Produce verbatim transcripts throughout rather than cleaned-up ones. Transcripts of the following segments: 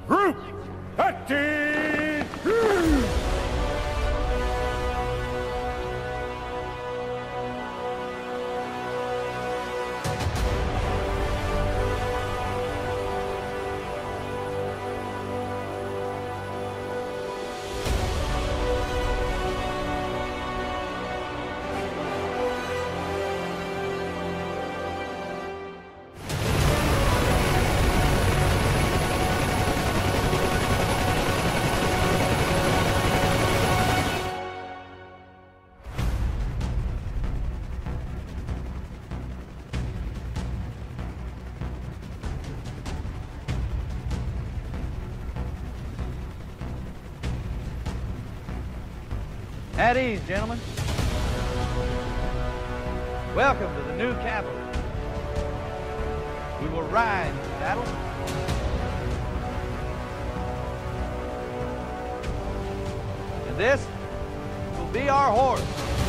Group active! At ease, gentlemen. Welcome to the new capital. We will ride into battle. And this will be our horse.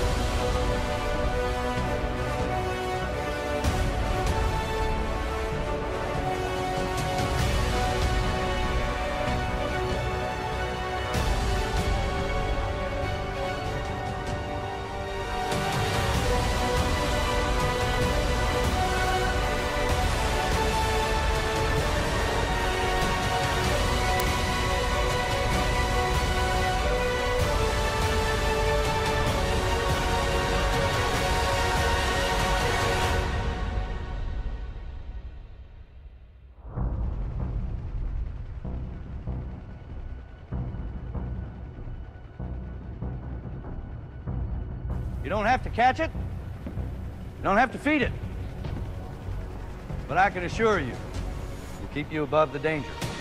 You don't have to catch it. You don't have to feed it. But I can assure you, we'll keep you above the danger.